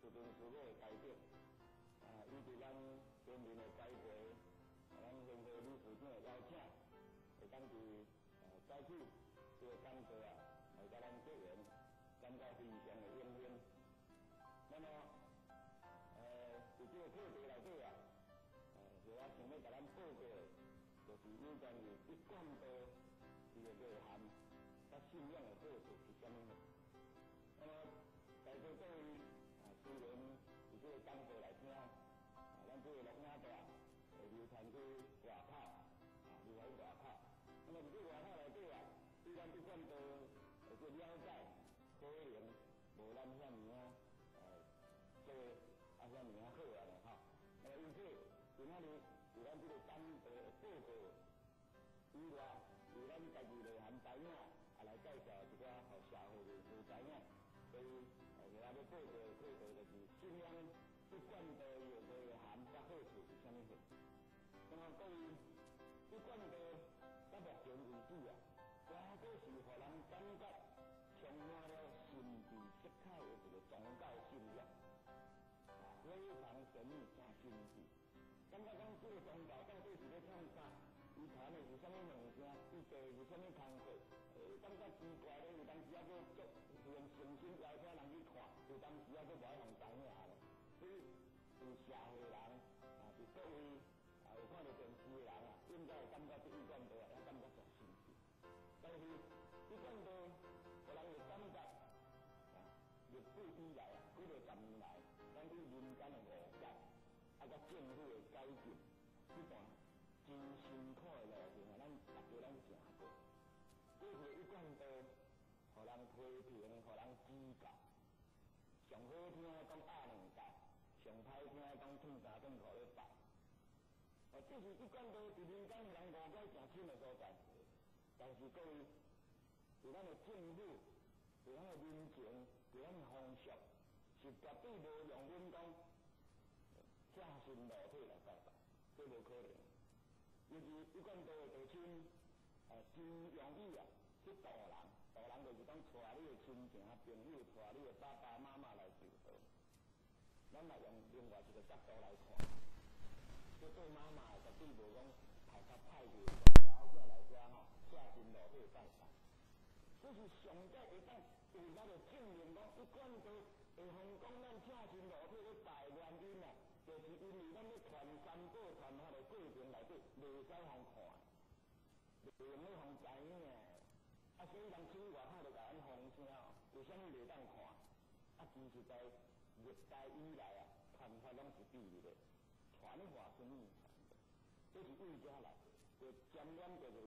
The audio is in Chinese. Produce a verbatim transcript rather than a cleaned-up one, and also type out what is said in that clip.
士兵师傅的台顶，啊，伊伫咱人民的解决，啊，咱联合理事长的邀请，会当伫呃采取这个工作啊，来甲咱结缘，感到非常的荣幸。那么，呃，伫这个课题内底啊，呃，就我想要甲咱报告的，就是有关于一贯道这个内涵，甲信仰的好处是啥物呢？那么，在座各位啊，虽然伫这个讲座内听，啊，咱这个录影带会流传去外口，啊，流传去外口。那么伫这外口内底啊，对咱一贯道有个了解，可能无咱遐尔啊，呃，这个啊遐尔啊好啊咧吼。呃，因此，今仔日伫咱这个讲座的报告以外，为咱家己内涵知影，啊来介绍一寡互社会人士知影。所以，呃，我要报告的课题就是信仰一贯道有内涵甲好处是啥物货。那么各位，一贯道到目前为止啊，全部是互人感觉充满了神秘色彩的一个宗教信仰，啊，非常神秘正神秘。感觉讲这个宗教到底是咧创啥？伊传的是啥物物件？伊做的是啥物工课？诶，感觉奇怪咧，有当时啊，佫足用诚心邀请人去看，有当时啊，佫无互人知影咧。所以，有社会人啊，是各位啊有看到电视的人啊，应该会感觉这一贯道啊，也感觉足神奇。但是，一贯道，互人会感觉啊，历史以来啊，几个十年来，咱对民间的误解，啊，甲政府的改进，这段真辛苦的路程啊，咱大家咱行过。过去一贯道，互人批评，互人指教，上好听讲压两道，上歹听讲忝三忝五咧拜。哦，这是一贯道伫民间互人误解诚深的所在。但是各位，伫咱的政府，伫咱的民情，伫咱的风俗，是绝对无用阮讲正身裸体来告白，这无可能。尤其一贯道的道亲，呃，真容易啊去渡人，渡人就是讲带你的亲情朋友，带你的爸爸妈妈来受道。咱来用另外一个角度来看，这做妈妈的绝对无讲头壳歹去，后仔来遮吼，正身裸体拜拜。这是上界会当有法度证明讲，一贯道会通讲咱正身裸体咧拜原因啊，就是因为咱咧传三宝传法的过程内底，袂使互看，袂用咧互知影。啊，所以人出去外口就甲咱风声哦，为什么袂当看？啊，其实在历代以来啊，传法拢是秘密的，传话是秘传的，这是为遮来，就沾染着